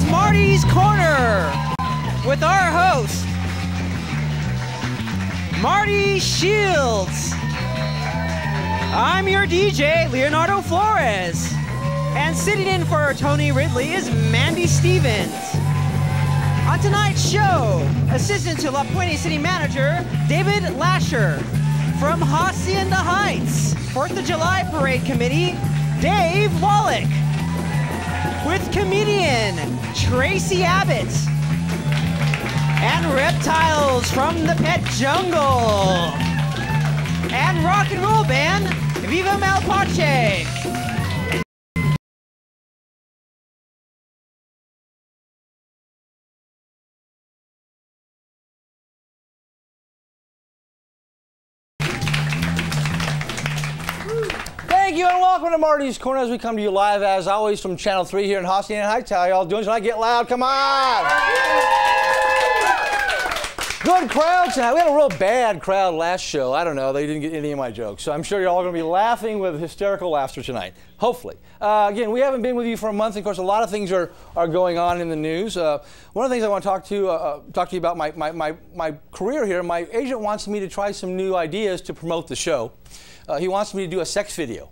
Marty's Corner with our host, Marty Shields. I'm your DJ, Leonardo Flores. And sitting in for Tony Ridley is Mandy Stevens. On tonight's show, assistant to La Puente City Manager, David Lasher. From Hacienda Heights, 4th of July Parade Committee, Dave Wallach. With comedian Tracy Abbott. And reptiles from the pet jungle. And rock and roll band, Viva Malpache. Thank you and welcome to Marty's Corner as we come to you live as always from Channel 3 here in Hacienda Heights. How y'all doing? Should I get loud? Come on! Good crowd tonight. We had a real bad crowd last show. I don't know. They didn't get any of my jokes. So I'm sure you're all going to be laughing with hysterical laughter tonight. Hopefully. Again, we haven't been with you for a month. Of course, a lot of things are going on in the news. One of the things I want to talk to you about my career here. My agent wants me to try some new ideas to promote the show. He wants me to do a sex video.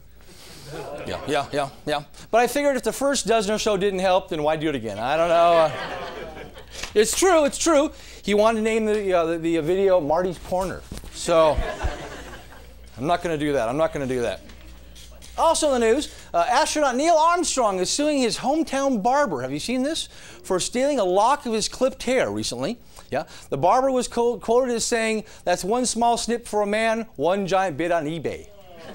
Yeah. But I figured if the first dozen or so didn't help, then why do it again? I don't know. It's true. He wanted to name the video Marty's Corner. So I'm not going to do that. Also in the news, astronaut Neil Armstrong is suing his hometown barber. Have you seen this? For stealing a lock of his clipped hair recently. Yeah, the barber was quoted as saying, "That's one small snip for a man, one giant bid on eBay."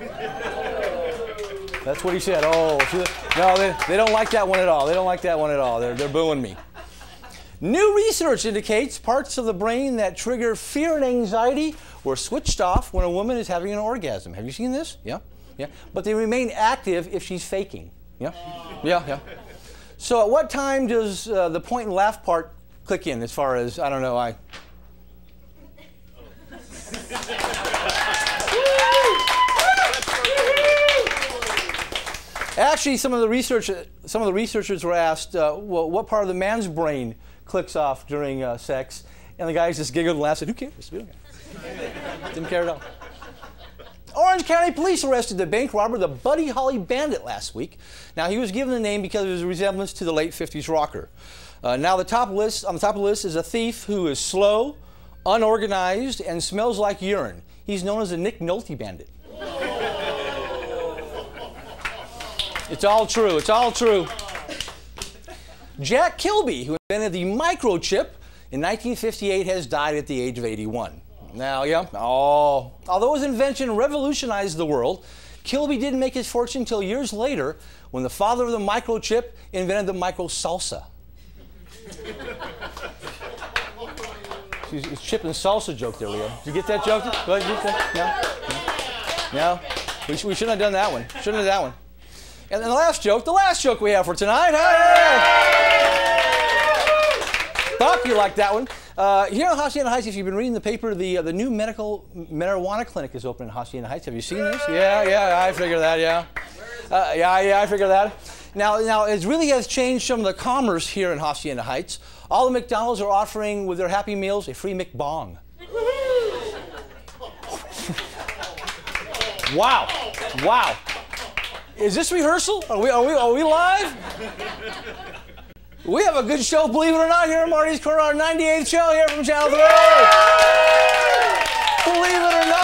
That's what he said. Oh, no, they don't like that one at all. They're booing me. New research indicates parts of the brain that trigger fear and anxiety were switched off when a woman is having an orgasm. Have you seen this? Yeah. But they remain active if she's faking. Yeah. So at what time does the point and laugh part click in as far as, I don't know, Actually, some of the researchers were asked, well, what part of the man's brain clicks off during sex? And the guys just giggled and laughed and said, "Who cares? We don't care." Didn't care at all. Orange County Police arrested the bank robber, the Buddy Holly Bandit, last week. Now, he was given the name because of his resemblance to the late 50s rocker. Now, on the top of the list is a thief who is slow, unorganized, and smells like urine. He's known as the Nick Nolte Bandit. It's all true. Jack Kilby, who invented the microchip in 1958, has died at the age of 81. Now, although his invention revolutionized the world, Kilby didn't make his fortune until years later when the father of the microchip invented the micro salsa. It's chip and salsa joke there, Leo. Did you get that joke? Go ahead, get that? No? We shouldn't have done that one. And then the last joke we have for tonight. Thought you liked that one. Here in Hacienda Heights, if you've been reading the paper, the new medical marijuana clinic is open in Hacienda Heights. Have you seen this? Yeah, I figured that, I figured that. Now, it really has changed some of the commerce here in Hacienda Heights. All the McDonald's are offering, with their Happy Meals, a free McBong. Wow. Is this rehearsal? Are we live? We have a good show, believe it or not, here in Marty's Corner, our 98th show here from Channel 3. Believe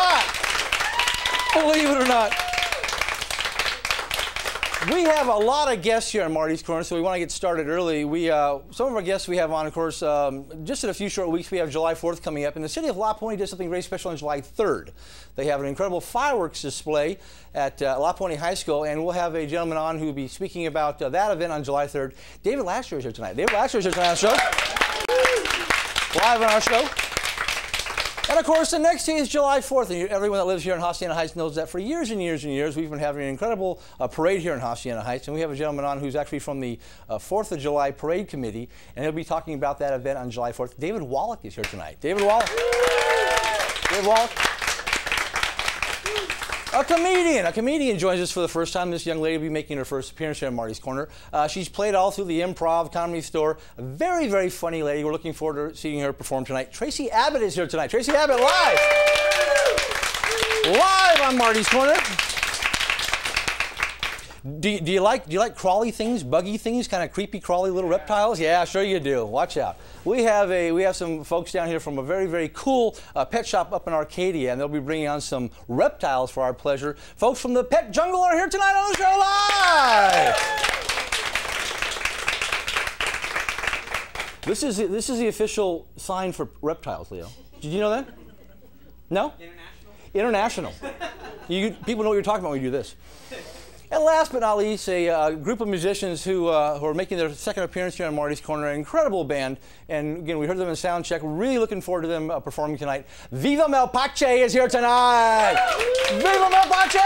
it or not. We have a lot of guests here in Marty's Corner, so we want to get started early. Some of our guests we have on, of course, just in a few short weeks, we have July 4th coming up. And the city of La Puente does something very special on July 3rd. They have an incredible fireworks display at La Puente High School, and we'll have a gentleman on who will be speaking about that event on July 3rd. David Lasher is here tonight. On our show. Live on our show. And of course, the next day is July 4th, and everyone that lives here in Hacienda Heights knows that for years and years and years, we've been having an incredible parade here in Hacienda Heights, and we have a gentleman on who's actually from the 4th of July Parade Committee, and he'll be talking about that event on July 4th. David Wallach is here tonight. David Wallach. A comedian joins us for the first time. This young lady will be making her first appearance here at Marty's Corner. She's played all through the Improv, Comedy Store. A very, very funny lady. We're looking forward to seeing her perform tonight. Tracy Abbott is here tonight. Tracy Abbott live! Live on Marty's Corner. Do you like crawly things, buggy things, kind of creepy, crawly little reptiles? Yeah, sure you do. Watch out. We have some folks down here from a very, very cool pet shop up in Arcadia, and they'll be bringing on some reptiles for our pleasure. Folks from the Pet Jungle are here tonight on the show live. This is the official sign for reptiles, Leo. Did you know that? No? International. People know what you're talking about when you do this. And last but not least, a group of musicians who are making their second appearance here on Marty's Corner. An incredible band. And again, we heard them in sound check. We're really looking forward to them performing tonight. Viva Malpache is here tonight. Viva Malpache!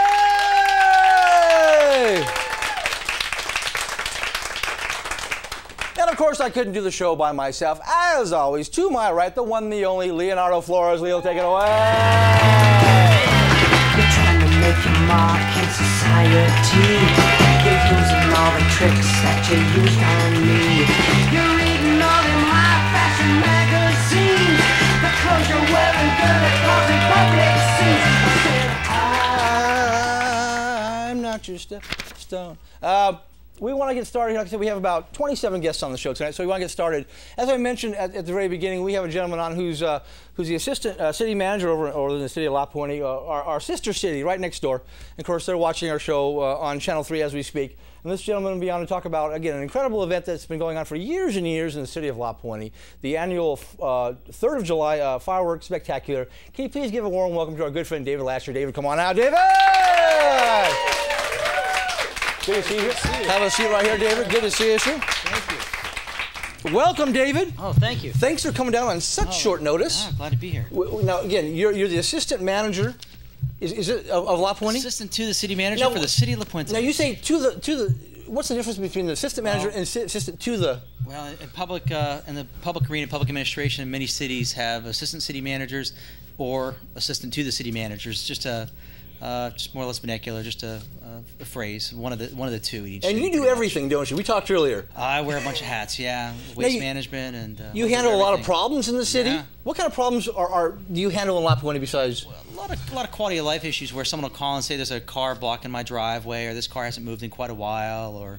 And of course, I couldn't do the show by myself. As always, to my right, the one, the only, Leonardo Flores. Leo, take it away. Make your mark in society. You're using all the tricks that you used on me. You're reading all in high fashion magazines. The clothes you're wearing, girl, are causing public scenes. I'm not your stepstone. We want to get started. Like I said, we have about 27 guests on the show tonight, so we want to get started. As I mentioned at the very beginning, we have a gentleman on who's the assistant city manager over in the city of La Puente, our sister city right next door. And of course, they're watching our show on Channel 3 as we speak. And this gentleman will be on to talk about, again, an incredible event that's been going on for years and years in the city of La Puente, the annual 3rd of July fireworks spectacular. Can you please give a warm welcome to our good friend David Lasher. David, come on out, David! Good to see you. Have a seat right here, David. Good to see you. Thank you. Welcome, David. Oh, thank you. Thanks for coming down on such short notice. Yeah, glad to be here. Now, again, you're the assistant manager. Is it of La Puente? Assistant to the city manager for the city of La Puente. Now, you say to the. What's the difference between the assistant manager and assistant to the? Well, in the public arena, public administration, many cities have assistant city managers or assistant to the city managers. Just more or less vernacular, just a phrase, one of the two in each. And city, you do everything, don't you? We talked earlier. I wear a bunch of hats, yeah. Waste management and. You handle a lot of problems in the city. Yeah. What kind of problems do you handle in La Puente besides? Well, a lot of quality of life issues where someone will call and say there's a car blocking my driveway, or this car hasn't moved in quite a while, or.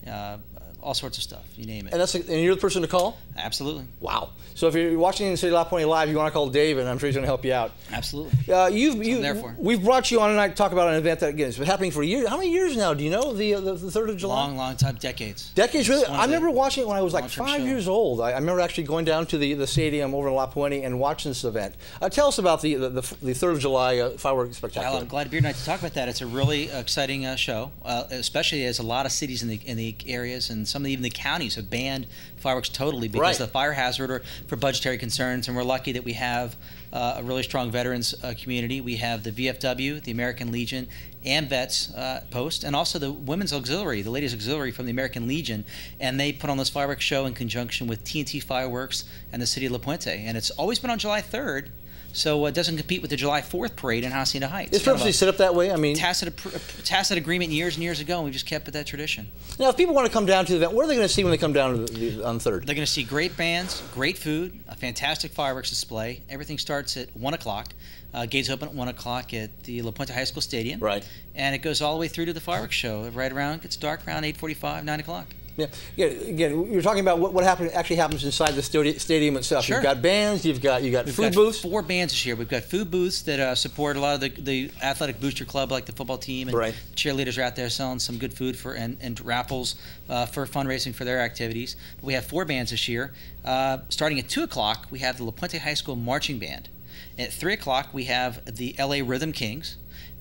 All sorts of stuff, you name it. And you're the person to call? Absolutely. Wow. So if you're watching in the city of La Puente live, you want to call David, and I'm sure he's going to help you out. Absolutely. We've brought you on tonight to talk about an event that, again, has been happening for years. How many years now? Do you know the 3rd of July? Long time, decades. Decades, really? I remember watching it when I was like 5 years old. I remember actually going down to the stadium over in La Puente and watching this event. Tell us about the 3rd of July fireworks spectacular. Well, I'm glad to be here tonight to talk about that. It's a really exciting show, especially as a lot of cities in the areas and some of even the counties have banned fireworks totally because of the fire hazard or for budgetary concerns, and we're lucky that we have a really strong veterans community. We have the VFW, the American Legion, and Vets Post, and also the Women's Auxiliary, the Ladies Auxiliary from the American Legion, and they put on this fireworks show in conjunction with TNT Fireworks and the city of La Puente, and it's always been on July 3rd. So it doesn't compete with the July 4th parade in Hacienda Heights. It's purposely set up that way? I mean, tacit agreement years and years ago, and we just kept with that tradition. Now, if people want to come down to the event, what are they going to see when they come down on 3rd? They're going to see great bands, great food, a fantastic fireworks display. Everything starts at 1 o'clock. Gates open at 1 o'clock at the La Puente High School Stadium. Right. And it goes all the way through to the fireworks show. Right around, gets dark around 8:45, 9 o'clock. Yeah. Again, you're talking about what actually happens inside the stadium itself. Sure. You've got bands, you've got food booths. 4 bands this year. We've got food booths that support a lot of the athletic booster club, like the football team, and cheerleaders are out there selling some good food and raffles for fundraising for their activities. But we have 4 bands this year. Starting at 2 o'clock, we have the La Puente High School Marching Band. At 3 o'clock, we have the LA Rhythm Kings.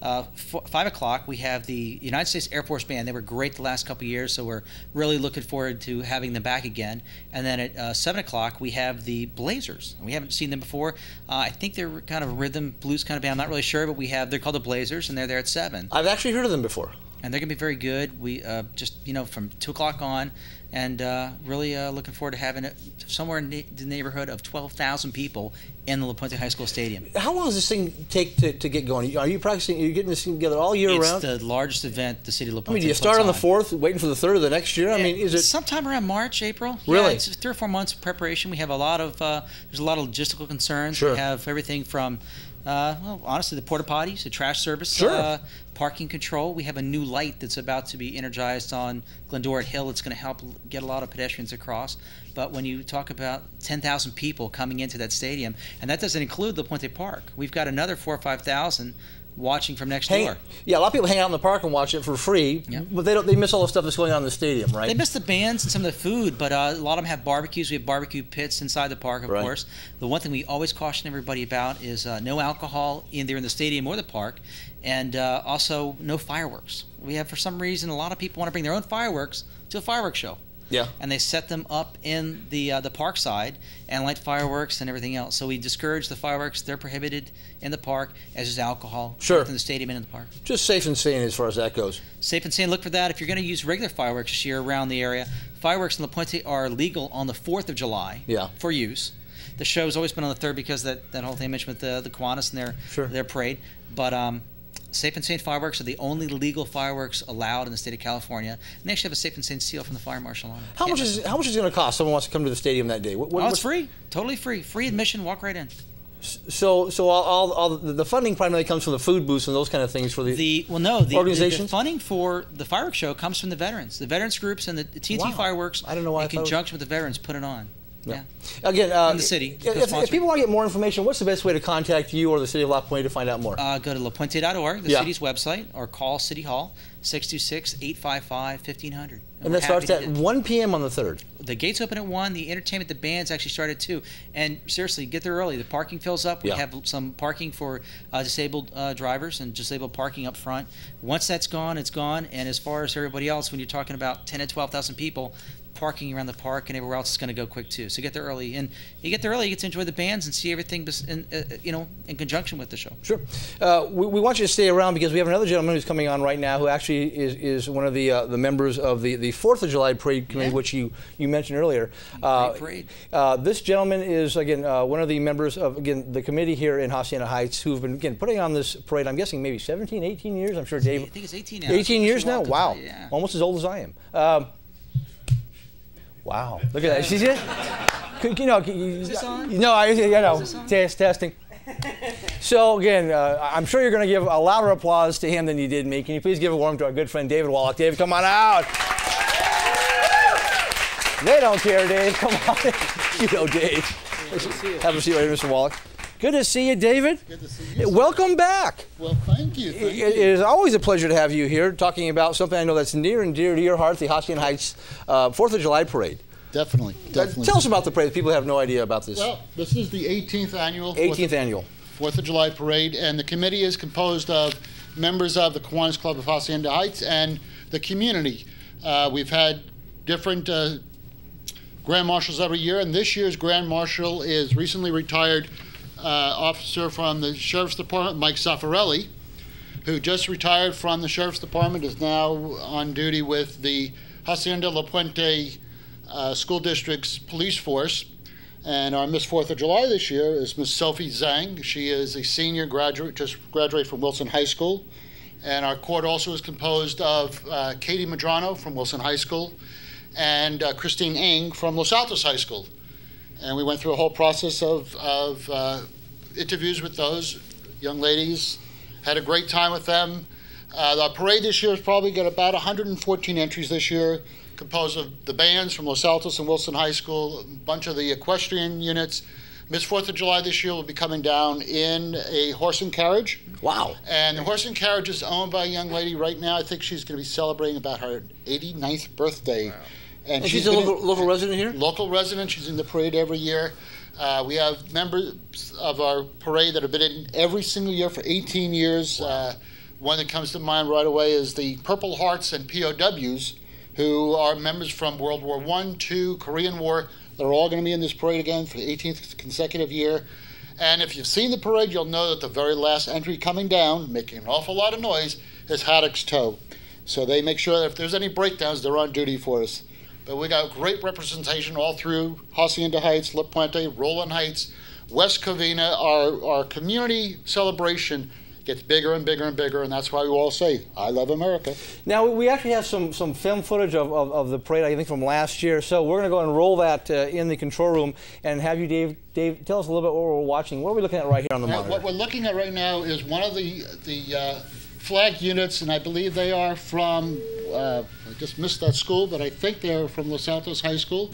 5 o'clock, we have the United States Air Force Band. They were great the last couple of years, so we're really looking forward to having them back again. And then at 7 o'clock, we have the Blazers. We haven't seen them before. I think they're kind of a rhythm blues kind of band. I'm not really sure, but they're called the Blazers, and they're there at 7. I've actually heard of them before. and they're going to be very good. We just, from 2 o'clock on, and really looking forward to having it somewhere in the neighborhood of 12,000 people in the Puente High School Stadium. How long does this thing take to get going? Are you practicing? Are you getting this thing together all year round? It's the largest event the city of La Puente. I mean, do you start on the 4th, waiting for the 3rd of the next year? I mean, is it sometime around March, April? Really? Yeah, it's 3 or 4 months of preparation. We have a lot of there's a lot of logistical concerns. Sure. We have everything from well, honestly, the porta potties, the trash service, sure. Parking control. We have a new light that's about to be energized on Glendora Hill. It's going to help get a lot of pedestrians across. But when you talk about 10,000 people coming into that stadium, and that doesn't include the Puente Park, we've got another 4,000 or 5,000 watching from next door. Yeah, a lot of people hang out in the park and watch it for free, but they miss all the stuff that's going on in the stadium, right? They miss the bands and some of the food, but a lot of them have barbecues. We have barbecue pits inside the park, of course. The one thing we always caution everybody about is no alcohol either in the stadium or the park, and also no fireworks. We have, for some reason, a lot of people want to bring their own fireworks to a fireworks show. Yeah. And they set them up in the park side and light fireworks and everything else. So we discourage the fireworks. They're prohibited in the park, as is alcohol. Sure. Both in the stadium and in the park. Just safe and sane as far as that goes. Safe and sane. Look for that. If you're going to use regular fireworks this year around the area, fireworks in La Puente are legal on the 4th of July for use. The show's always been on the 3rd because that whole thing I mentioned with the Kiwanis and their parade. But safe and sane fireworks are the only legal fireworks allowed in the state of California. And they actually have a safe and sane seal from the fire marshal on it. How much is it going to cost? Someone wants to come to the stadium that day. It's free, totally free, free admission. Walk right in. So all the funding primarily comes from the food booths and those kind of things for the organizations. The funding for the fireworks show comes from the veterans groups, and the TNT fireworks. I don't know why in conjunction with the veterans put it on. Yeah. Again, in the city. If people want to get more information, what's the best way to contact you or the city of La Puente to find out more? Go to lapuente.org, the city's website, or call City Hall, 626-855-1500. And that starts at 1 p.m. on the 3rd. The gates open at 1. The entertainment, the bands actually start at 2. And seriously, get there early. The parking fills up. We have some parking for disabled drivers and disabled parking up front. Once that's gone, it's gone. And as far as everybody else, when you're talking about 10 to 12,000 people, parking around the park and everywhere else is going to go quick too. So get there early, and you get there early, you get to enjoy the bands and see everything in conjunction with the show. Sure. We want you to stay around because we have another gentleman who's coming on right now who actually is one of the members of the 4th of July Parade Committee, which you mentioned earlier. Parade. This gentleman is again one of the members of the committee here in Hacienda Heights who've been putting on this parade. I'm guessing maybe 17, 18 years. I'm sure Dave. I think it's 18 now. 18 years now. Wow. Yeah. Almost as old as I am. Wow, look at that. She's it. Is this on? Testing. So again, I'm sure you're going to give a louder applause to him than you did me. Can you please give a warm to our good friend David Wallach? David, come on out. They don't care, Dave. Come on. Dave. Have a seat right here, Mr. Wallach. Good to see you, David. Good to see you. Welcome back. Well, thank you. It is always a pleasure to have you here talking about something I know that's near and dear to your heart, the Hacienda Heights 4th of July Parade. Definitely. Tell us about the parade. People have no idea about this. Well, this is the 18th annual 4th of July Parade, and the committee is composed of members of the Kiwanis Club of Hacienda Heights and the community. We've had different Grand Marshals every year, and this year's Grand Marshal is recently retired officer from the Sheriff's Department, Mike Zaffarelli, who just retired from the Sheriff's Department, is now on duty with the Hacienda La Puente School District's police force. And our Miss 4th of July this year is Miss Sophie Zang. She is a senior graduate, just graduated from Wilson High School. And our court also is composed of Katie Medrano from Wilson High School and Christine Ng from Los Altos High School. And we went through a whole process of interviews with those young ladies, had a great time with them. The parade this year has probably got about 114 entries this year, composed of the bands from Los Altos and Wilson High School, a bunch of the equestrian units. Miss 4th of July this year will be coming down in a horse and carriage. Wow. And the horse and carriage is owned by a young lady right now. I think she's going to be celebrating about her 89th birthday. Wow. And she's a local resident here? Local resident. She's in the parade every year. We have members of our parade that have been in every single year for 18 years. Wow. One that comes to mind right away is the Purple Hearts and POWs, who are members from World War I, II, Korean War. They're all going to be in this parade again for the 18th consecutive year. And if you've seen the parade, you'll know that the very last entry coming down, making an awful lot of noise, is Haddock's Toe. So they make sure that if there's any breakdowns, they're on duty for us. But we got great representation all through Hacienda Heights, La Puente, Roland Heights, West Covina. Our community celebration gets bigger and bigger and bigger, and that's why we all say, I love America. Now, we actually have some film footage of the parade, I think, from last year. So we're going to go and roll that in the control room and have you, Dave, tell us a little bit what we're watching. What are we looking at right here on the monitor? What we're looking at right now is one of the flag units, and I believe they are from, I just missed that school, but I think they're from Los Altos High School.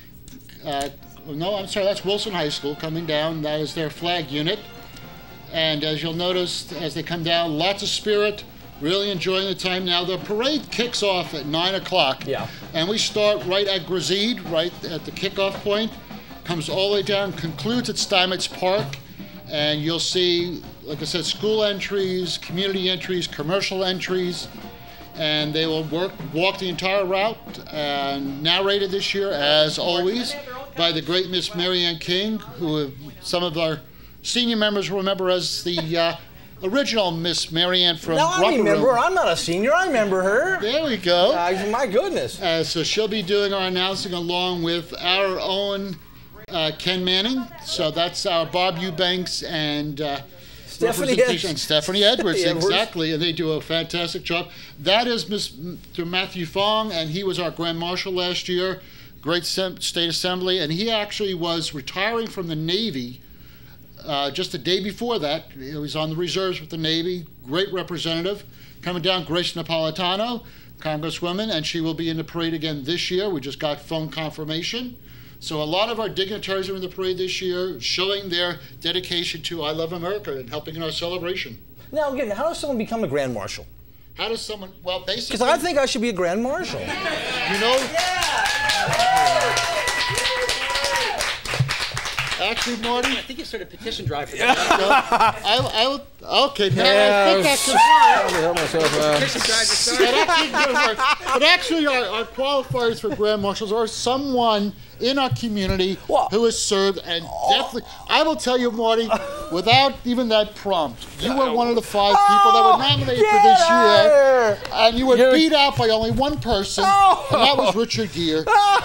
No, I'm sorry, that's Wilson High School coming down. That is their flag unit. And as you'll notice, as they come down, lots of spirit, really enjoying the time. Now, the parade kicks off at 9 o'clock. Yeah. And we start right at Garside, right at the kickoff point, comes all the way down, concludes at Steinmetz Park. And you'll see, like I said, school entries, community entries, commercial entries. And they will walk the entire route, and narrated this year, as always, by the great Miss Mary Ann King, who some of our senior members remember as the original Miss Mary Ann from No, I remember her. I'm not a senior. I remember her. There we go. My goodness. So she'll be doing our announcing along with our own Ken Manning. So that's our Bob Eubanks and Stephanie Edwards, exactly, and they do a fantastic job. That is Mr. Matthew Fong, and he was our Grand Marshal last year, great state assembly, and he actually was retiring from the Navy just the day before that. He was on the reserves with the Navy, great representative. Coming down, Grace Napolitano, Congresswoman, and she will be in the parade again this year. We just got phone confirmation. So a lot of our dignitaries are in the parade this year, showing their dedication to I Love America and helping in our celebration. Now, again, how does someone become a Grand Marshal? How does someone, well, basically... Because I think I should be a Grand Marshal. You know... Actually, Marty... I think you started a petition drive for that. Okay, now I think but actually, our qualifiers for Grand Marshals are someone in our community who has served, and definitely, I will tell you, Marty, without even that prompt, you were one of the 5 people that were nominated for this year, and you were beat out by only one person, and that was Richard Gere.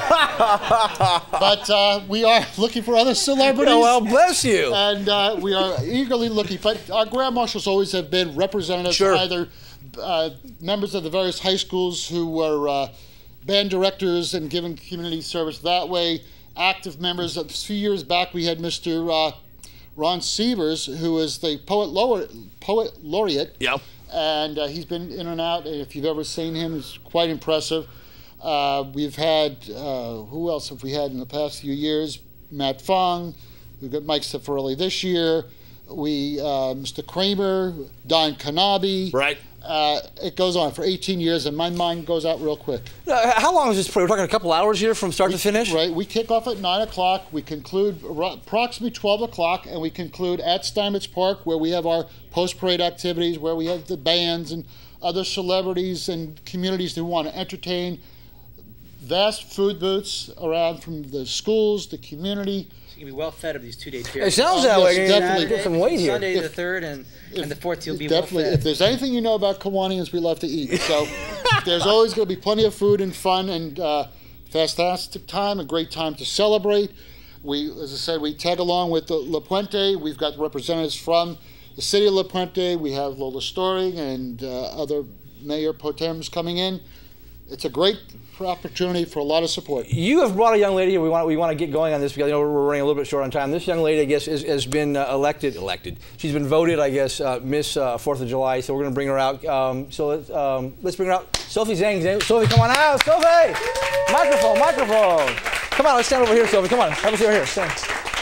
But we are looking for other celebrities. Oh, well, bless you. And we are eagerly looking, but our Grand Marshals always have been representatives, either members of the various high schools who were band directors and given community service that way, active members. A few years back we had Mr. Ron Sievers, who is the poet laureate. Yep. And he's been in and out, and if you've ever seen him, he's quite impressive. We've had, who else have we had in the past few years? Matt Fong, we've got Mike Cifarelli this year. Mr. Kramer, Don Kanabi. Right. It goes on for 18 years, and my mind goes out real quick. How long is this parade? We're talking a couple hours here from start to finish? Right. We kick off at 9 o'clock. We conclude approximately 12 o'clock, and we conclude at Steinmetz Park, where we have our post-parade activities, where we have the bands and other celebrities and communities who want to entertain. Vast food booths around from the schools, the community. So you can be well fed of these 2-day periods. It sounds that way. Definitely. Get some weight here. Sunday the 3rd and the 4th you'll be definitely, well fed. if there's anything you know about Kiwanians, we love to eat. So there's always going to be plenty of food and fun and fantastic time, a great time to celebrate. We, as I said, we tag along with the La Puente. We've got representatives from the city of La Puente. We have Lola Storing and other mayor pro tems coming in. It's a great opportunity for a lot of support. You have brought a young lady here. We want to get going on this because we're running a little bit short on time. This young lady, I guess, has been elected. She's been voted, I guess, Miss 4th of July. So we're going to bring her out. Let's bring her out. Sophie Zang. Sophie, come on out. Sophie, microphone. Come on, let's stand over here, Sophie. Come on, have us over here. Stand.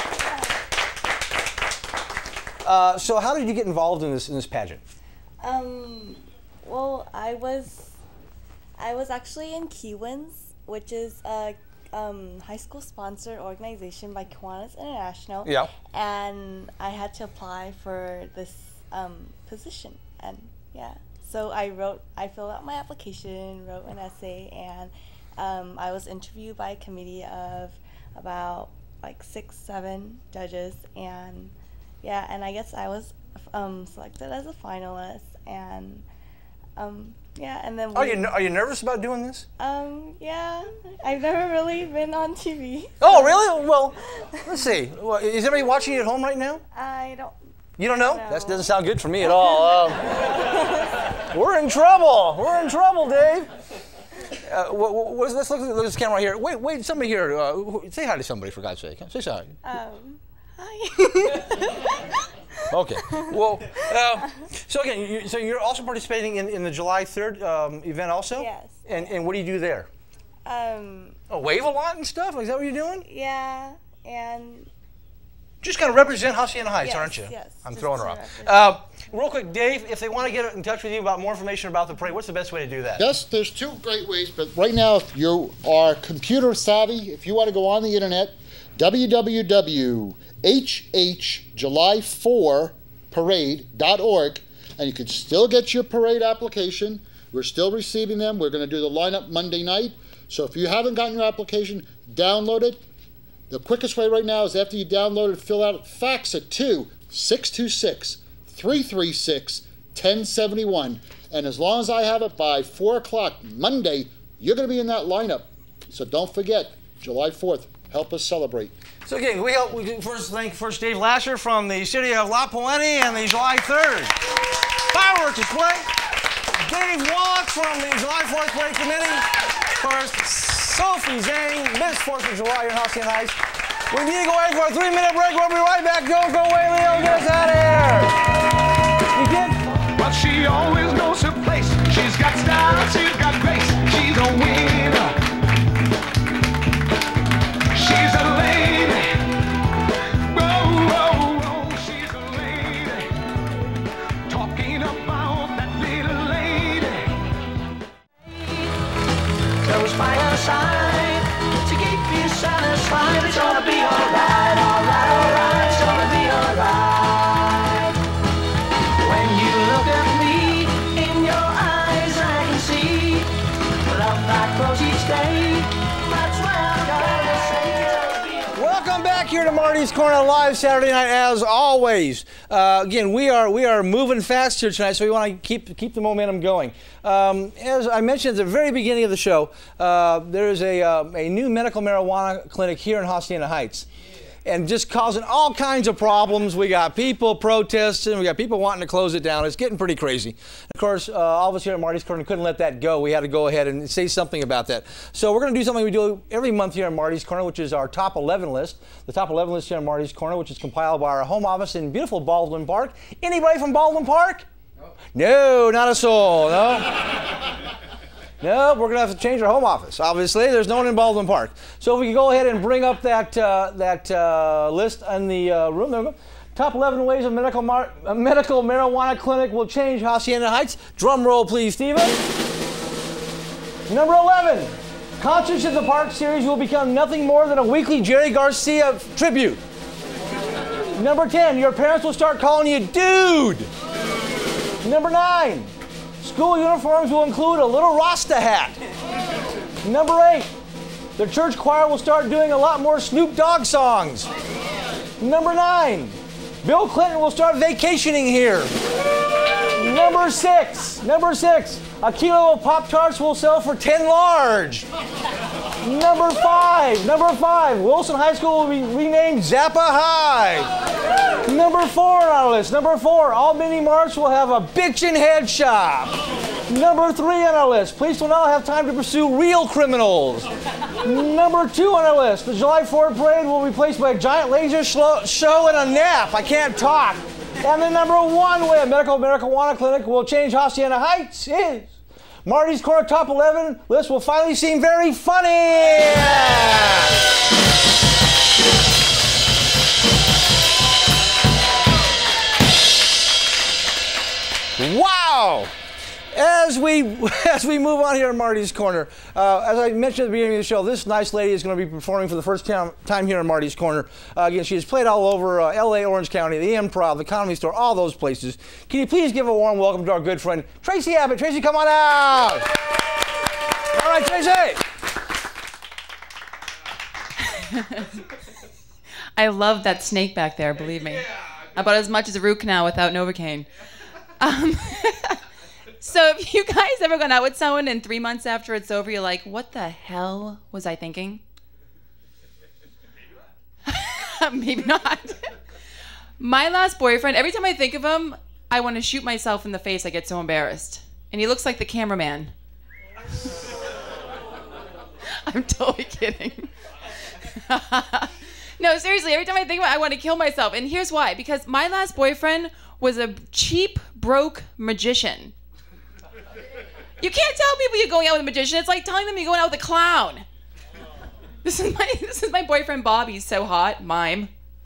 So how did you get involved in this pageant? Well, I was actually in Kiwans, which is a high school sponsored organization by Kiwanis International. Yeah. And I had to apply for this position, and yeah. So I filled out my application, wrote an essay, and I was interviewed by a committee of about like 6-7 judges, and yeah, and I guess I was selected as a finalist, and Yeah, and then Are you nervous about doing this? yeah, I've never really been on TV. Oh, really? Well, let's see. Well, is everybody watching you at home right now? I don't. You don't know? No. That doesn't sound good for me at all. We're in trouble. We're in trouble, Dave. Let's look at this camera right here. Wait, somebody here. Say hi to somebody, for God's sake. Say hi. Hi. Okay. Well, so again, you're also participating in the July 3rd event also? Yes. And what do you do there? Wave a lot and stuff? Is that what you're doing? Yeah, and Just kind of represent Hacienda Heights, yes, aren't you? Yes. I'm just throwing to her off. represent. Real quick, Dave, if they want to get in touch with you about more information about the parade, what's the best way to do that? Yes, there's two great ways, but right now, if you are computer savvy, if you want to go on the internet, www.hhjuly4parade.org, and you can still get your parade application. We're still receiving them. We're going to do the lineup Monday night. So if you haven't gotten your application, download it. The quickest way right now is after you download it, fill out, fax it to 626-336-1071. And as long as I have it by 4 o'clock Monday, you're going to be in that lineup. So don't forget, July 4th, help us celebrate. So again, we first thank Dave Lasher from the city of La Puente and the July 3rd fireworks display. Dave Wallach from the July 4th Parade Committee. Of course, Sophie Zang Miss 4th of July in Hacienda Heights. We need to go away for a 3-minute break. We'll be right back. Don't go away, Leo. Get us out of here. You did? But she always knows her place. She's got style, she's got grace. She's a winner. She's a lady. Whoa, whoa, whoa. She's a lady. Talking about that little lady. Close by her side to keep you satisfied. It's gonna be alright, alright, alright. It's gonna be alright. When you look at me, in your eyes I can see love that grows each day. That's why I gotta say it's gonna be Welcome back here to Marty's Corner live Saturday night, as always. Again, we are moving fast here tonight, so we want to keep the momentum going. As I mentioned at the very beginning of the show, there is a new medical marijuana clinic here in Hacienda Heights, and just causing all kinds of problems. We got people protesting, we got people wanting to close it down. It's getting pretty crazy. Of course, all of us here at Marty's Corner couldn't let that go. We had to go ahead and say something about that. So we're going to do something we do every month here at Marty's Corner, which is our top 11 list. The top 11 list here at Marty's Corner, which is compiled by our home office in beautiful Baldwin Park. Anybody from Baldwin Park? No, not a soul. No. No, we're going to have to change our home office. Obviously, there's no one in Baldwin Park. So if we can go ahead and bring up that list in the room. There we go. Top 11 ways a medical marijuana clinic will change Hacienda Heights. Drum roll, please, Steven. Number 11. Concerts at the Park series will become nothing more than a weekly Jerry Garcia tribute. Number 10. Your parents will start calling you dude. Number 9. School uniforms will include a little Rasta hat. Number 8. The church choir will start doing a lot more Snoop Dogg songs. Number 9. Bill Clinton will start vacationing here. Number 6. A kilo of Pop-Tarts will sell for 10 large. Number 5. Wilson High School will be renamed Zappa High. Number 4 on our list. All mini marts will have a bitchin' head shop. Number 3 on our list. Police will now have time to pursue real criminals. Number 2 on our list. The July 4th parade will be replaced by a giant laser show and a nap. I can't talk. And the number 1 way a medical marijuana clinic will change Hacienda Heights is Marty's Corner Top 11 list will finally seem very funny. Wow! As we move on here at Marty's Corner, as I mentioned at the beginning of the show, this nice lady is going to be performing for the first time here at Marty's Corner. Again, she has played all over L.A., Orange County, the Improv, the Comedy Store, all those places. Can you please give a warm welcome to our good friend, Tracy Abbott. Tracy, come on out! All right, Tracy! I love that snake back there, believe me. About as much as a root canal without Novocaine. So if you guys ever gone out with someone and 3 months after it's over, you're like, what the hell was I thinking? Maybe not. My last boyfriend, every time I think of him, I want to shoot myself in the face. I get so embarrassed. And he looks like the cameraman. I'm totally kidding. No, seriously, every time I think about it, I want to kill myself. And here's why. Because my last boyfriend was a cheap, broke magician. You can't tell people you're going out with a magician. It's like telling them you're going out with a clown. This is my boyfriend Bob. He's so hot. Mime.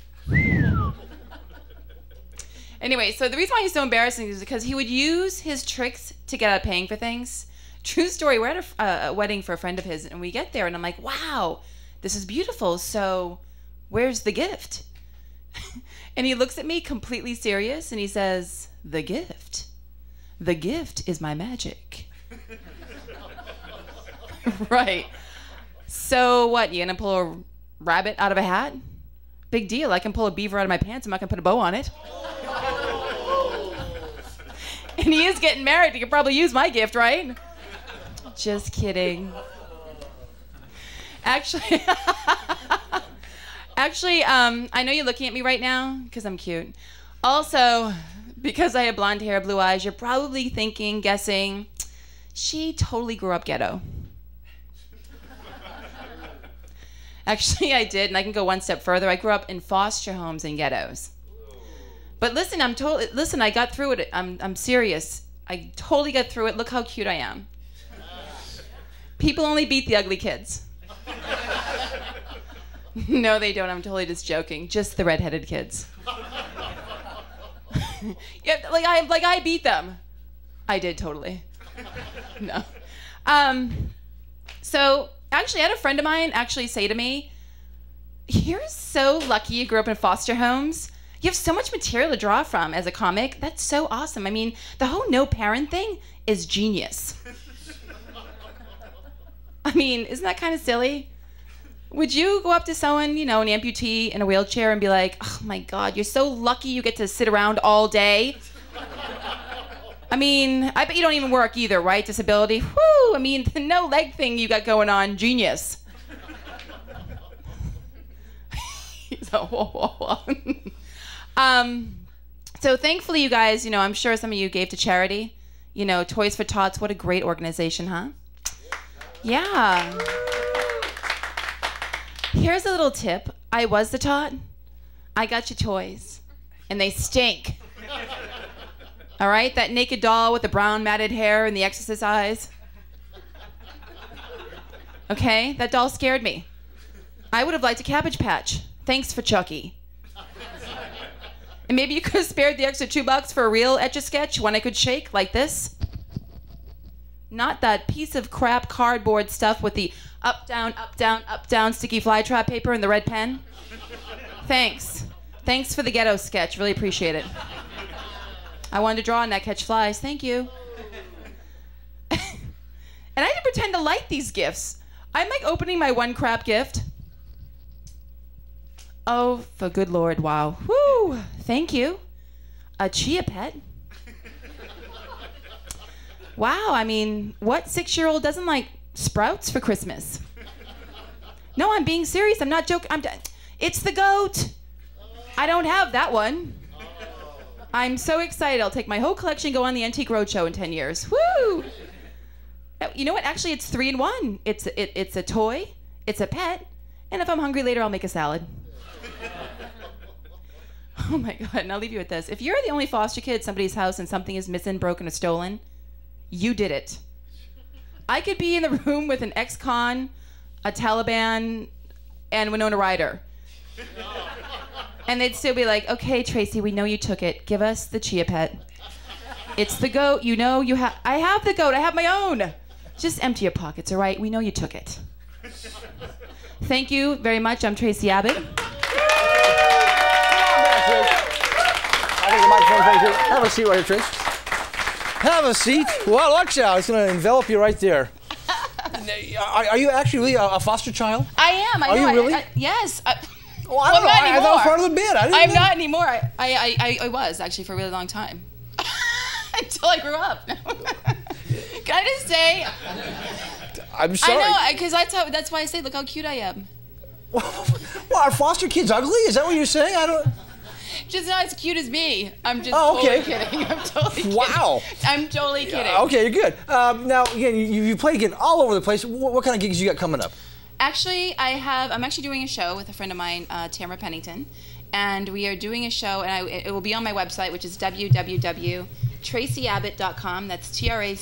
Anyway, so the reason why he's so embarrassing is because he would use his tricks to get out of paying for things. True story. We're at a wedding for a friend of his, and we get there, and I'm like, wow, this is beautiful. So where's the gift? And he looks at me completely serious, and he says, the gift. The gift is my magic. Right. So what, you gonna pull a rabbit out of a hat? Big deal. I can pull a beaver out of my pants. I'm not gonna put a bow on it. And he is getting married. He could probably use my gift, right? Just kidding. Actually, I know you're looking at me right now because I'm cute. Also, because I have blonde hair, blue eyes, you're probably thinking, guessing, she totally grew up ghetto. Actually, I did, and I can go one step further. I grew up in foster homes and ghettos. But listen, I got through it. I'm serious. I totally got through it. Look how cute I am. People only beat the ugly kids. No, they don't. I'm totally just joking. Just the redheaded kids. Yeah, like I beat them. I did totally. No. So actually, I had a friend of mine actually say to me, "You're so lucky you grew up in foster homes. You have so much material to draw from as a comic. That's so awesome. I mean, the whole no parent thing is genius." I mean, isn't that kind of silly? Would you go up to someone, you know, an amputee in a wheelchair and be like, "Oh my God, you're so lucky you get to sit around all day"? I mean, I bet you don't even work either, right? Disability. Whoo! I mean, the no leg thing you got going on, genius. So, whoa. So thankfully, you guys, you know, I'm sure some of you gave to charity. You know, Toys for Tots, what a great organization, huh? Yeah. Here's a little tip. I was the tot. I got you toys. And they stink. All right? That naked doll with the brown matted hair and the exorcist eyes. Okay? That doll scared me. I would have liked a Cabbage Patch. Thanks for Chucky. And maybe you could have spared the extra $2 for a real Etch-a-Sketch, one I could shake like this. Not that piece of crap cardboard stuff with the up, down, up, down, up, down sticky flytrap paper and the red pen. Thanks. Thanks for the ghetto sketch. Really appreciate it. I wanted to draw on that catch flies. Thank you. And I had to pretend to like these gifts. I'm like opening my one crap gift. Oh, for good Lord, wow. Woo! Thank you. A chia pet. Wow, I mean, what 6-year-old doesn't like sprouts for Christmas? No, I'm being serious. I'm not joking. It's the goat. I don't have that one. I'm so excited. I'll take my whole collection, go on the Antique Roadshow in 10 years. Woo! You know what? Actually, it's 3 in 1. It's a toy, it's a pet, and if I'm hungry later, I'll make a salad. Oh my God, and I'll leave you with this. If you're the only foster kid at somebody's house and something is missing, broken, or stolen, you did it. I could be in the room with an ex-con, a Taliban, and Winona Ryder. And they'd still be like, "Okay, Tracy, we know you took it. Give us the chia pet. It's the goat. You know you have. I have the goat. I have my own. Just empty your pockets, all right? We know you took it." Thank you very much. I'm Tracy Abbott. I think the microphone's right here. Have a seat right here, Trace. Have a seat. Well, watch out. It's going to envelop you right there. Are you actually really a foster child? I am. Are you really? Yes. Well, I don't know. I thought it was part of the bid. I'm not anymore. I was actually for a really long time. Until I grew up. Can I just say? I'm sorry. I know, because that's why I say, look how cute I am. Well, are foster kids ugly? Is that what you're saying? I don't. Just not as cute as me. I'm just okay. totally kidding. I'm totally kidding. Wow. I'm totally kidding. Okay, you're good. Now, again, you play again all over the place. What kind of gigs you got coming up? Actually, I'm actually doing a show with a friend of mine, Tamara Pennington, and we are doing a show, and it will be on my website, which is www.tracyabbott.com. That's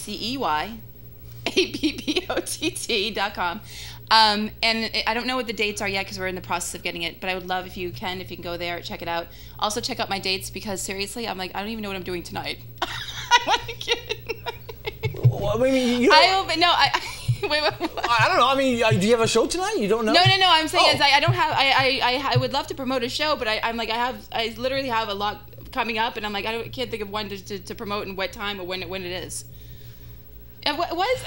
TRACEYABBOTT.com. And I don't know what the dates are yet because we're in the process of getting it, but I would love if you can go there, check it out. Also check out my dates because seriously, I'm like, I don't even know what I'm doing tonight. I'm kidding. Well, I mean, you don't, wait. I don't know. I mean, do you have a show tonight? You don't know? No. I'm saying I don't have. I would love to promote a show, but I'm like I literally have a lot coming up, and I'm like I can't think of one to promote and what time or when it is. What is?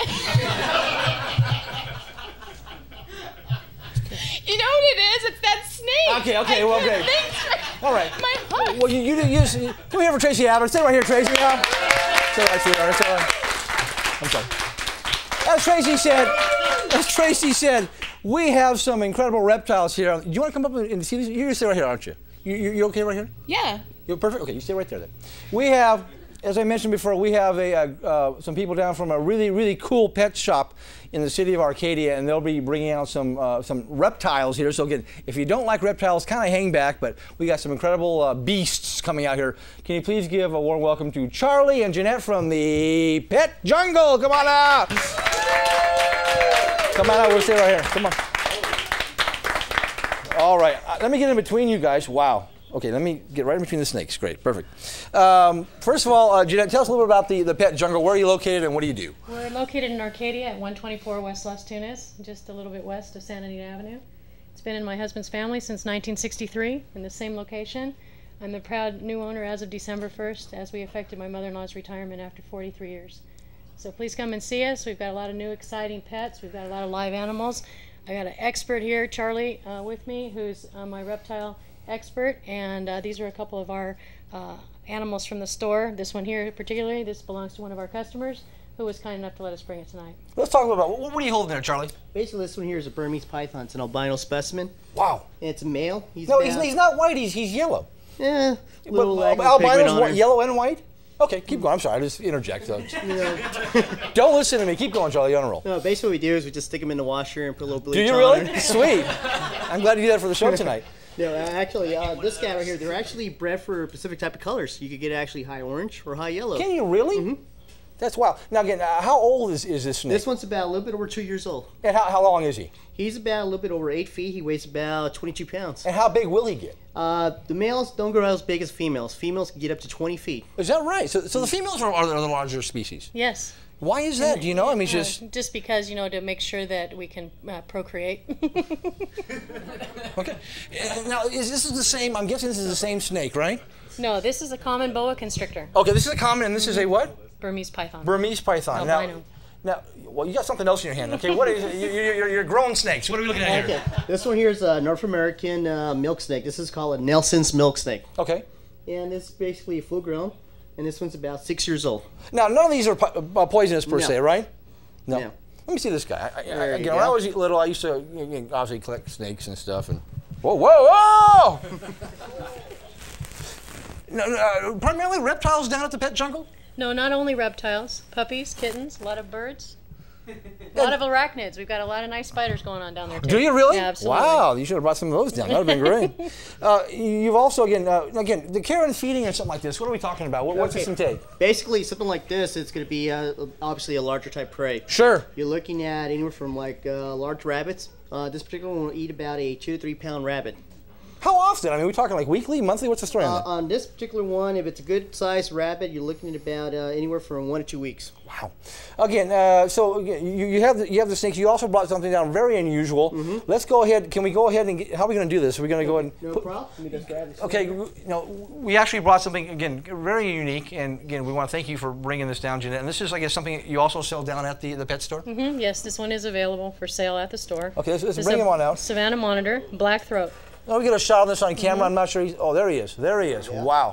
You know what it is? It's that snake. Okay. Well, okay. All right. My heart. Well, you come here for Tracy Abbott. Stay right here, Tracy. Stay right, sweetheart. Stay right. I'm sorry. As Tracy said, we have some incredible reptiles here. Do you want to come up and see these? You're going to stay right here, aren't you? You okay right here? Yeah. You're perfect? Okay, you stay right there then. We have, as I mentioned before, we have some people down from a really, really cool pet shop in the city of Arcadia, and they'll be bringing out some reptiles here. So again, if you don't like reptiles, kind of hang back, but we got some incredible beasts coming out here. Can you please give a warm welcome to Charlie and Jeanette from the Pet Jungle? Come on out. Come on out, we'll stay right here. Come on. All right, let me get in between you guys. Wow. Okay, let me get right in between the snakes. Great, perfect. First of all, Jeanette, tell us a little bit about the Pet Jungle. Where are you located and what do you do? We're located in Arcadia at 124 West Las Tunas, just a little bit west of Santa Anita Avenue. It's been in my husband's family since 1963 in the same location. I'm the proud new owner as of December 1st, as we effected my mother-in-law's retirement after 43 years. So please come and see us. We've got a lot of new exciting pets. We've got a lot of live animals. I got an expert here, Charlie, with me, who's my reptile expert, and these are a couple of our animals from the store. This one here particularly, this belongs to one of our customers who was kind enough to let us bring it tonight. Let's talk about, what are you holding there, Charlie? Basically, this one here is a Burmese python. It's an albino specimen. Wow. And it's a male. He's not white, he's yellow. Yeah. Albino's yellow and white? Okay, keep going. I'm sorry, I just interject. So. Don't listen to me. Keep going, Charlie. You're on a roll. No, basically what we do is we just stick them in the washer and put a little bleach on. Do you really? Sweet. I'm glad you did that for the show tonight. No, actually, this guy right here, they're actually bred for a specific type of colors. You could get actually high orange or high yellow. Can you really? Mm-hmm. That's wild. Now again, how old is this snake? This one's about a little bit over 2 years old. And how long is he? He's about a little bit over 8 feet. He weighs about 22 pounds. And how big will he get? The males don't grow as big as females. Females can get up to 20 feet. Is that right? So the females are the larger species? Yes. Why is that? Do you know? I mean, just because, to make sure that we can procreate. Okay. Now, this is the same? I'm guessing this is the same snake, right? No, this is a common boa constrictor. Okay, this is a common, and this is a what? Burmese python. Burmese python. Albino. Now, well, you got something else in your hand. Okay, what is it? You're grown snakes. What are we looking at here? Okay, this one here is a North American milk snake. This is called a Nelson's milk snake. Okay. And it's basically full grown. And this one's about 6 years old. Now, none of these are poisonous per se, right? No. No. Let me see this guy. When I was little, I used to obviously collect snakes and stuff. And whoa! No, primarily reptiles down at the Pet Jungle? No, not only reptiles. Puppies, kittens, a lot of birds. A lot of arachnids. We've got a lot of nice spiders going on down there, too. Do you really? Yeah, absolutely. Wow, you should have brought some of those down. That would have been great. You've also, again, the care and feeding or something like this, what are we talking about? What's this intake? Basically, something like this, it's going to be obviously a larger type prey. Sure. You're looking at anywhere from large rabbits. This particular one will eat about a 2 to 3 pound rabbit. How often? I mean, are we talking like weekly, monthly? What's the story on that? On this particular one, if it's a good sized rabbit, you're looking at about anywhere from 1 to 2 weeks. Wow. Again, so you have the snakes. You also brought something down very unusual. Mm-hmm. Let's go ahead. Can we go ahead and how are we going to do this? Are we going to go ahead and no problem. Let me just grab this. Okay. We actually brought something again very unique, and again we want to thank you for bringing this down, Jeanette. And this is, I guess, something you also sell down at the pet store. Mm-hmm. Yes, this one is available for sale at the store. Okay, let's bring him on out. Savannah monitor, black throat. Now we get a shot of this on camera. Mm-hmm. I'm not sure. There he is. There he is. Yeah. Wow.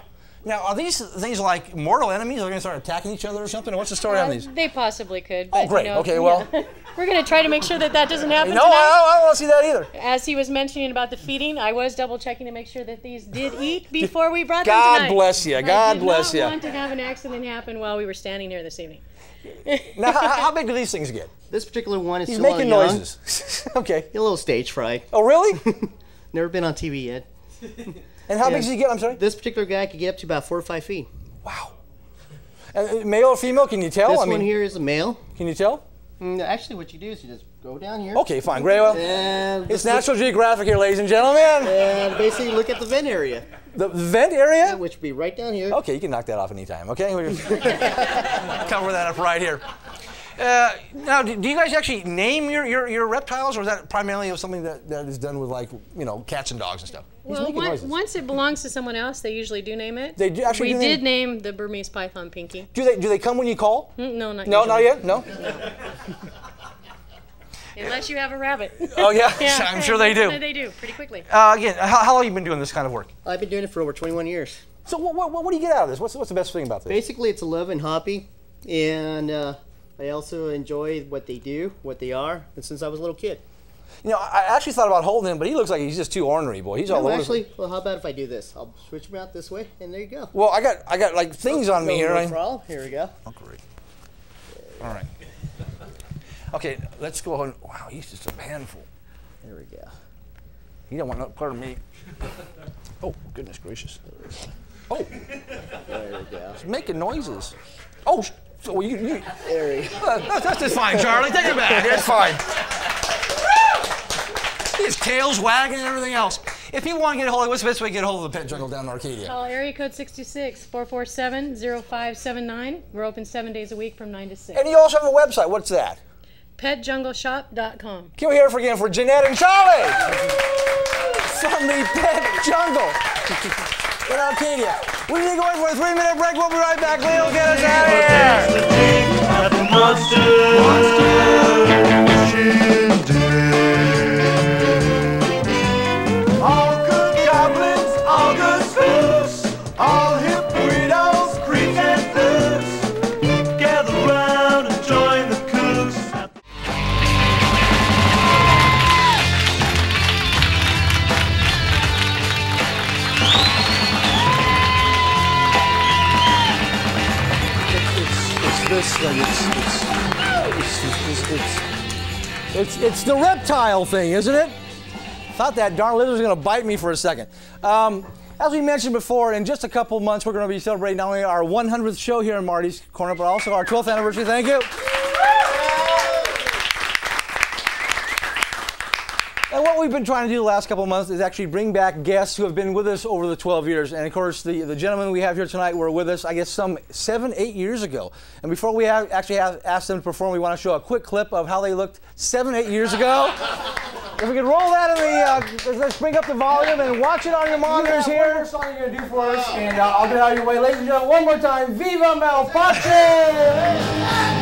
Now, are these things like mortal enemies? Are they going to start attacking each other or something? What's the story on these? They possibly could. Oh, But, great. Okay, well. We're going to try to make sure that doesn't happen No, tonight. I don't want to see that either. As he was mentioning about the feeding, I was double checking to make sure that these did eat before we brought them God tonight. bless you. God bless I you. did not want to have an accident happen while we were standing here this evening. Now, how big do these things get? This particular one is He's still making young. noises. Okay. A little stage fright. Oh, really? Never been on TV yet. And how big does he get? I'm sorry? This particular guy could get up to about 4 or 5 feet. Wow. Male or female, can you tell? This one here is a male. Can you tell? Actually, what you do is you just go down here. Okay, fine. Great. Well, and it's National Geographic here, ladies and gentlemen. And basically look at the vent area. The vent area? Yeah, which would be right down here. Okay, you can knock that off anytime, okay? Cover that up right here. Now, do you guys actually name your reptiles, or is that primarily something that is done with, like, you know, cats and dogs and stuff? Well, once it belongs to someone else, they usually do name it. They do actually. We did name the Burmese python Pinky. Do they come when you call? No, not No, usually. not yet. No. Unless you have a rabbit. Oh yeah, I'm sure they do. They do pretty quickly. Again, how long have you been doing this kind of work? I've been doing it for over 21 years. So what do you get out of this? What's the best thing about this? Basically, it's a love and hobby, and I also enjoy what they do, what they are, and since I was a little kid. You know, I actually thought about holding him, but he looks like he's just too ornery, boy. He's all over. Actually, well, how about if I do this? I'll switch him out this way, and there you go. Well, I got like things on me here. No Right? problem. Here we go. Oh, great. All right. Okay, let's go ahead. Wow, he's just a handful. There we go. He don't want no part of me. Oh, goodness gracious. Oh. There we go. He's making noises. Oh, so you. There we go. That's just fine, Charlie. Take it back. That's fine. His tail's wagging and everything else. If you want to get a hold of, what's the best way to get a hold of the pet jungle down in Arcadia? Call area code 626-447-0579. We're open 7 days a week from 9 to 6. And you also have a website. What's that? PetJungleShop.com. Can we hear it again for Jeanette and Charlie from the Pet Jungle in Arcadia? We need to go in for a 3-minute break. We'll be right back. Leo, get us out of here. All good goblins, all good spooks, all hip widows, creeps and flukes, gather round and join the kooks. It's this thing. It's the reptile thing, isn't it? Thought that darn lizard was going to bite me for a second. As we mentioned before, in just a couple of months, we're going to be celebrating not only our 100th show here in Marty's Corner, but also our 12th anniversary. Thank you. And what we've been trying to do the last couple of months is actually bring back guests who have been with us over the 12 years. And of course, the gentlemen we have here tonight were with us, I guess, some 7-8 years ago. And before we actually asked them to perform, we want to show a quick clip of how they looked 7-8 years ago. If we could roll that in the, let's bring up the volume and watch it on your monitors here. One more song you're going to do for us, and I'll get out of your way. Ladies and gentlemen, one more time, Viva Malpache!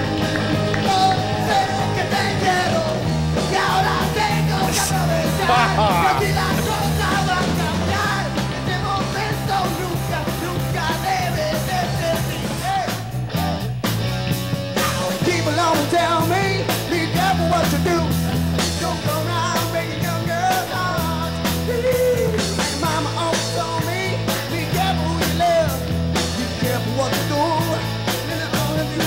People always tell me, be careful what you do. Don't go around making young girls hearts. Like mama always told me, be careful who you love. Be careful what you do. Then it's all you do.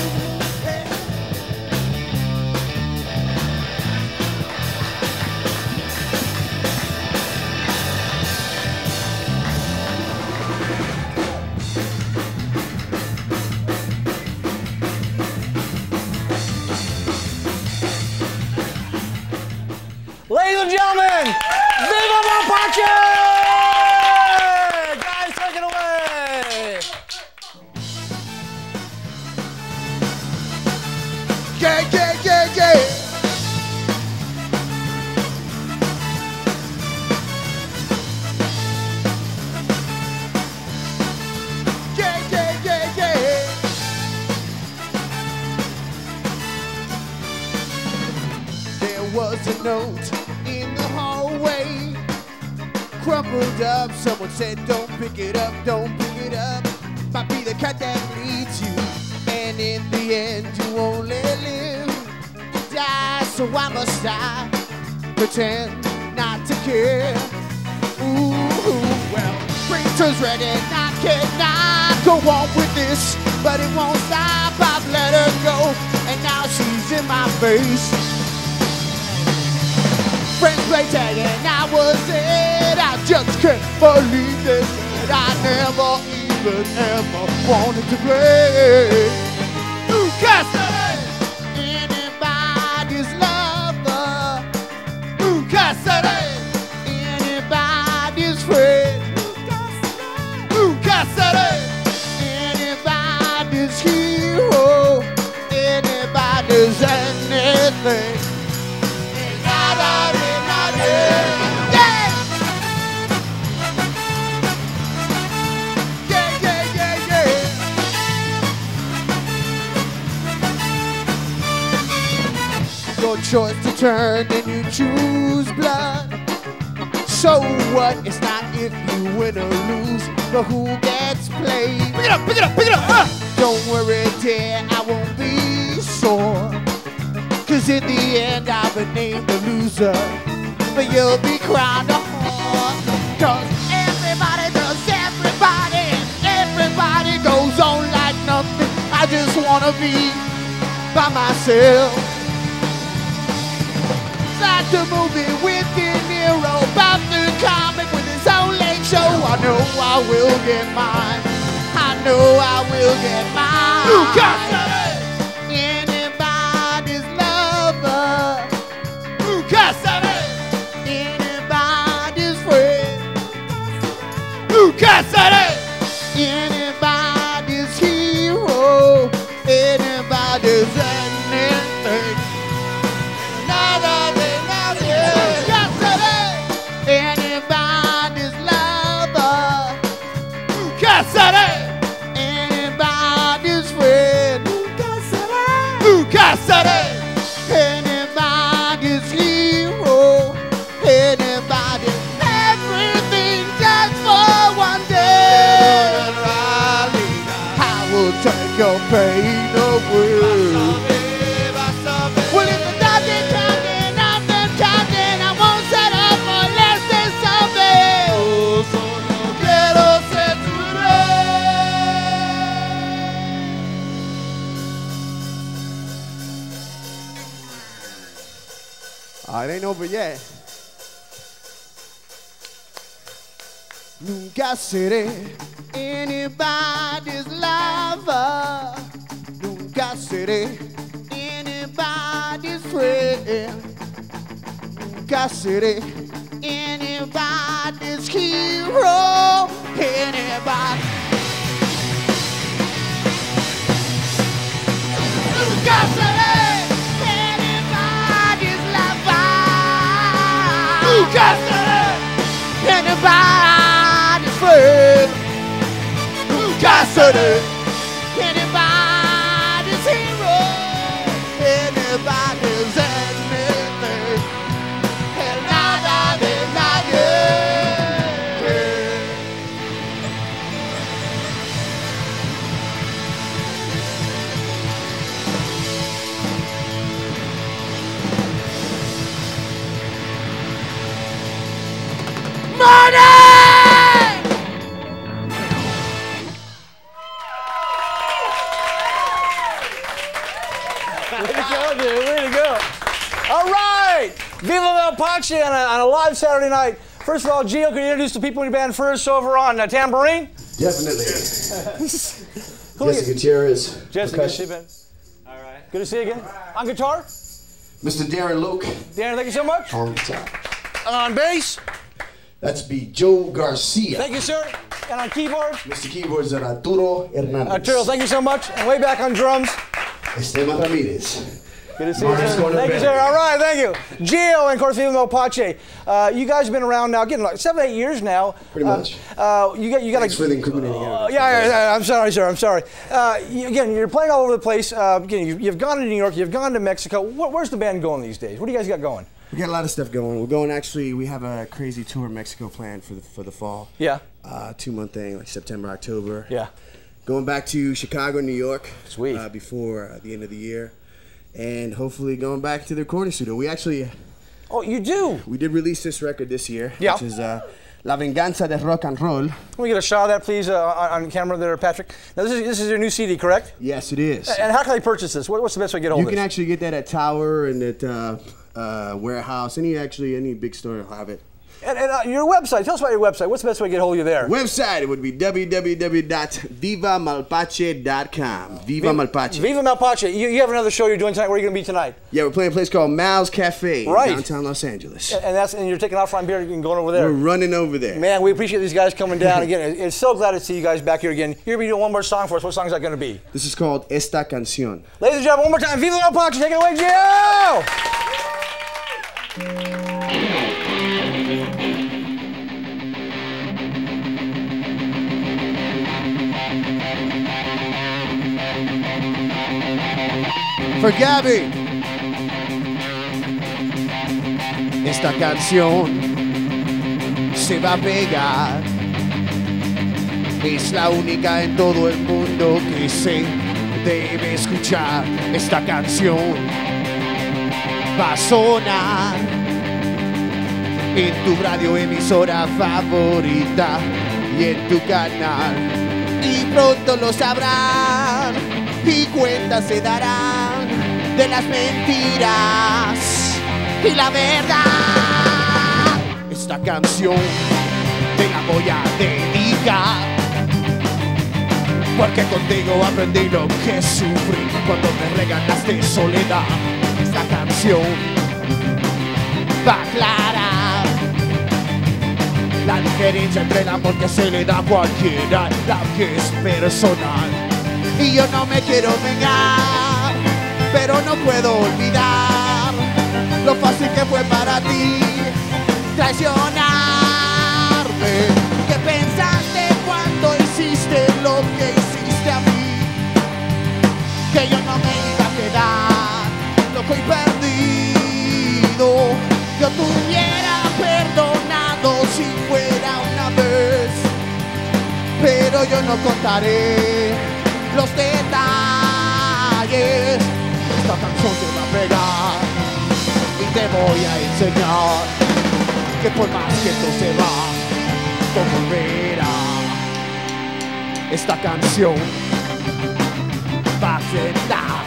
Ladies and gentlemen, Viva Malpache! Guys, take it away! Yeah, yeah, yeah, yeah. Yeah, yeah, yeah, yeah. There was a note in the hallway, crumpled up. Someone said, don't pick it up, don't pick it up might be the cat that leads you. And in the end, you only live to die. So why must I pretend not to care? Ooh, well, winter's ready, and I cannot go on with this, but it won't stop. I've let her go, and now she's in my face. Friends play tag, and I was it. I just can't believe this, that I never even ever wanted to play. Ooh, Garside, anybody's lover. Ooh, Garside, anybody's friend. Ooh, Garside, anybody's hero. Anybody's anything. Your choice to turn and you choose blood. So what? It's not if you win or lose, but who gets played. Pick it up, pick it up, pick it up. Don't worry, dear, I won't be sore. Cause in the end I've been named the loser, but you'll be crowned a whore. Cause everybody does everybody, and everybody goes on like nothing. I just wanna be by myself. Like the movie with De Niro, about the comic with his own late show. I know I will get mine. I know I will get mine. You got it. Anybody's lover. You got it. Anybody's friend. You got it. Anybody's hero. Anybody's anything. Anybody's lover. Anybody's friend. Anybody's hero. Anybody's everything just for one day. I will take your pain away. Well, if the dog ain't counting, I'm not counting. I won't set up for less than something. Oh, so no quiero ser tu rey. It ain't over yet. Nunca seré anybody's lover. Nunca seré anybody's friend. Nunca seré anybody's hero. Anybody. Nunca seré anybody's lover. Nunca seré anybody's friend. Nunca seré anybody's hero. Anybody's anything. And nada de nadie. Marty! Way to go, dude. Way to go. All right. Viva Malpache on a live Saturday night. First of all, Gio, can you introduce the people in your band first over on tambourine? Definitely. Jesse Gutierrez. Jesse, good to see you, man. All right. Good to see you again. On guitar? Mr. Darren Luke. Darren, thank you so much. On guitar. On bass? That's be Joe Garcia. Thank you, sir. And on keyboard? Mr. Keyboards are Arturo Hernandez. Arturo, thank you so much. And way back on drums? Esteban Ramirez. Good to see you, sir. Thank you, sir. All right, thank you. Gio and, of course, Viva Malpache. You guys have been around now, getting like 7, 8 years now. Pretty much. You got Thanks for the incriminating evidence. Yeah, I'm sorry, sir. I'm sorry. Again, you're playing all over the place. Again, you've gone to New York. You've gone to Mexico. Where's the band going these days? What do you guys got going? We got a lot of stuff going. We're going actually. We have a crazy tour in Mexico planned for the fall. Yeah. 2-month thing, like September, October. Yeah. Going back to Chicago, New York. Sweet. Before the end of the year, and hopefully going back to the recording studio. We actually. Oh, you do? We did release this record this year. Yeah. Which is La Venganza de Rock and Roll. Can we get a shot of that, please, on camera there, Patrick? Now, this is your new CD, correct? Yes, it is. And how can I purchase this? What's the best way to get a hold of You this? can actually get that at Tower and at Warehouse. Any big store will have it. And your website. Tell us about your website. What's the best way to get a hold of you there? Website, it would be www.vivamalpache.com. Viva Malpache. Viva Malpache. You have another show you're doing tonight. Where are you going to be tonight? Yeah, we're playing a place called Mal's Cafe in downtown Los Angeles. And you're taking off from here and going over there. We're running over there. Man, we appreciate these guys coming down again. It's so glad to see you guys back here again. You're going to be doing one more song for us. What song is that going to be? This is called Esta Canción. Ladies and gentlemen, one more time. Viva Malpache. Take it away, Joe! For Gabby. Esta canción se va a pegar. Es la única en todo el mundo que se debe escuchar. Esta canción va a sonar en tu radioemisora favorita y en tu canal. Y pronto lo sabrán y cuentas se darán de las mentiras y la verdad. Esta canción te la voy a dedicar, porque contigo aprendí lo que sufrí cuando me regalaste soledad. Esta canción va a aclarar la diferencia entre el amor que se le da a cualquiera, la que es personal. Y yo no me quiero vengar, pero no puedo olvidar lo fácil que fue para ti traicionarme. ¿Qué pensaste cuando hiciste lo que hiciste a mí? Que yo no me iba a quedar loco y perdido. Yo te hubiera perdonado si fuera una vez, pero yo no contaré los detalles. Esta canción te va a pegar y te voy a enseñar que por más que esto se va, todo volverá. Esta canción va a quedar,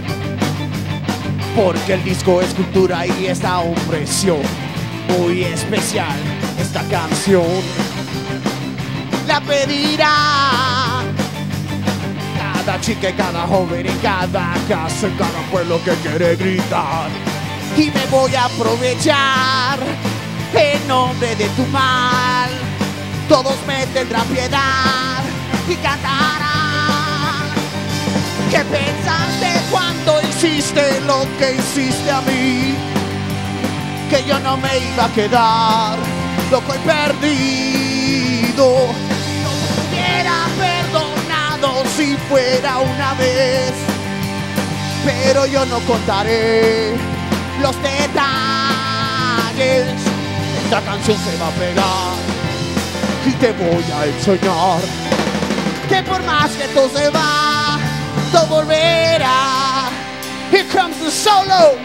porque el disco es cultura y está a un precio muy especial. Esta canción la pedirá cada chica y cada joven en cada casa, en cada pueblo que quiere gritar. Y me voy a aprovechar en nombre de tu mal. Todos me tendrán piedad y cantarán. ¿Qué pensaste cuando hiciste lo que hiciste a mí? Que yo no me iba a quedar loco y perdido. No me hubiera perdonado si fuera una vez, pero yo no contaré los detalles. Esta canción se va a pegar y te voy a enseñar que por más que todo se va, todo volverá. Here comes the solo.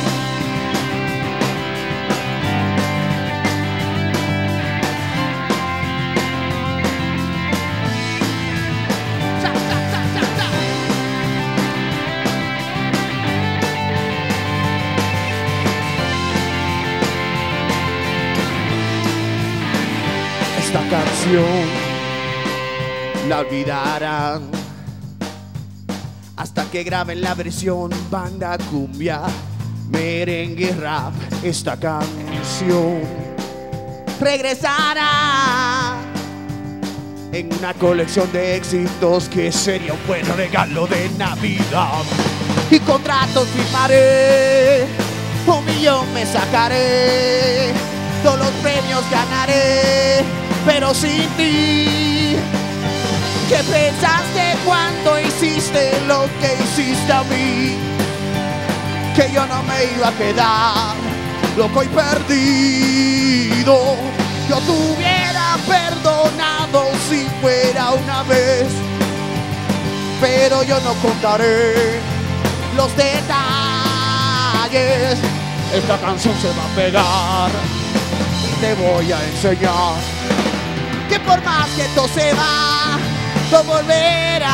Esta canción la olvidarán hasta que graben la versión banda, cumbia, merengue, rap. Esta canción regresará en una colección de éxitos que sería un buen regalo de Navidad. Y contratos firmaré, 1 millón me sacaré, todos los premios ganaré, pero sin ti. ¿Qué pensaste cuando hiciste lo que hiciste a mí? Que yo no me iba a quedar loco y perdido. Yo te hubiera perdonado si fuera una vez, pero yo no contaré los detalles. Esta canción se va a pegar y te voy a enseñar que por más que esto se va, no volverá.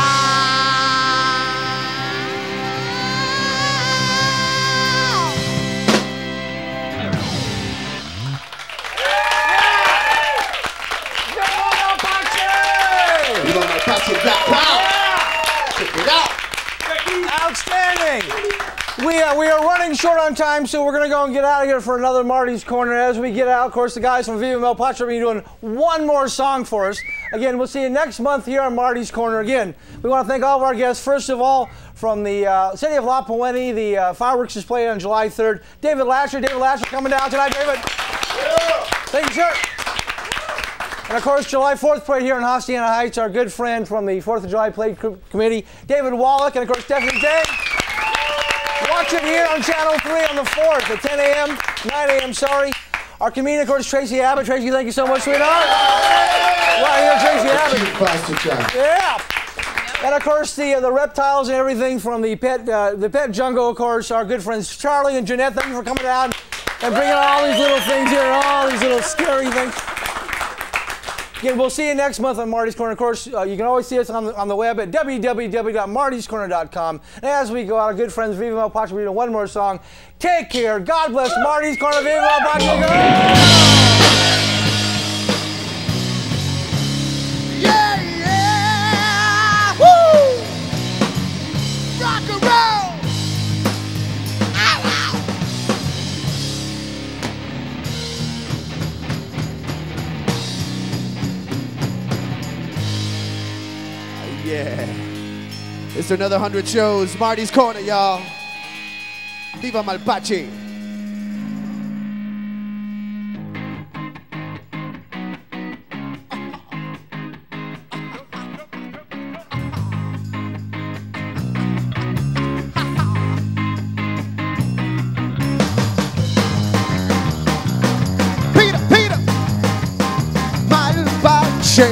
Viva Malpache, Black Power. Check it out. Outstanding. We are running short on time, so we're going to go and get out of here for another Marty's Corner. As we get out, of course, the guys from Viva Malpache will be doing one more song for us. Again, we'll see you next month here on Marty's Corner. Again, we want to thank all of our guests. First of all, from the city of La Puente, the fireworks display on July 3rd. David Lasher coming down tonight. David. Thank you, sir. And of course, July 4th parade here in Hacienda Heights, our good friend from the 4th of July Parade Committee, David Wallach, and of course, Stephanie Zang. Watch it here on Channel 3 on the 4th at 10 a.m., 9 a.m., sorry. Our comedian, of course, Tracy Abbott. Tracy, thank you so much, sweetheart. Right here, Tracy Abbott. Yeah. And of course, the reptiles and everything from the pet jungle, of course, our good friends Charlie and Jeanette. Thank you for coming down and bringing all these little things here, all these little scary things. Again, we'll see you next month on Marty's Corner. Of course, you can always see us on the web at www.martyscorner.com. And as we go out, our good friends Viva Malpache will do one more song. Take care. God bless Marty's Corner. Viva Malpache. Yeah, yeah. Woo! Rock and roll. Ow, ow. Yeah. It's another 100 shows. Marty's Corner, y'all. Viva Malpache. Peter. Malpache.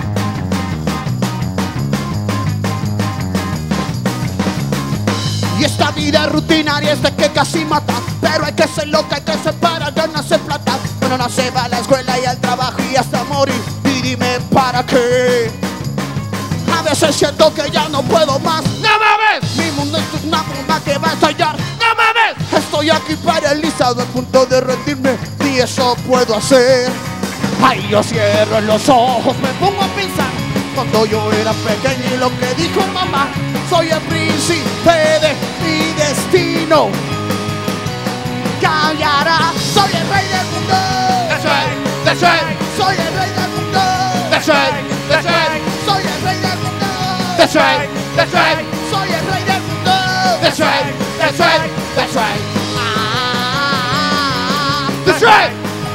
Y esta vida rutinaria es de que casi mata, pero hay que ser loca, hay que ser para ganarse plata. Uno no se va a la escuela y al trabajo y hasta morir. Y dime para qué. A veces siento que ya no puedo más. ¡No mames! Mi mundo es una bomba que va a estallar. ¡No mames! Estoy aquí paralizado a punto de rendirme, y eso puedo hacer. Ay, yo cierro los ojos, me pongo a pensar cuando yo era pequeño y lo que dijo mamá. Soy el príncipe de mi destino. Callará, soy el rey del mundo. That's right. Soy el rey del mundo. That's right. Soy el rey del mundo. That's right. Soy el rey del mundo. That's right. That's right.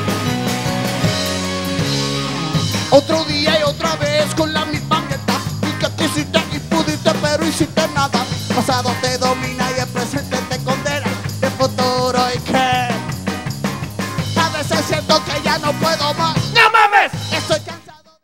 Otro día y otra vez con la misma meta. Y que quisiste y pudiste pero hiciste nada. Pasado te domina y el presente te condena. El futuro y qué. A veces siento que ya no puedo más.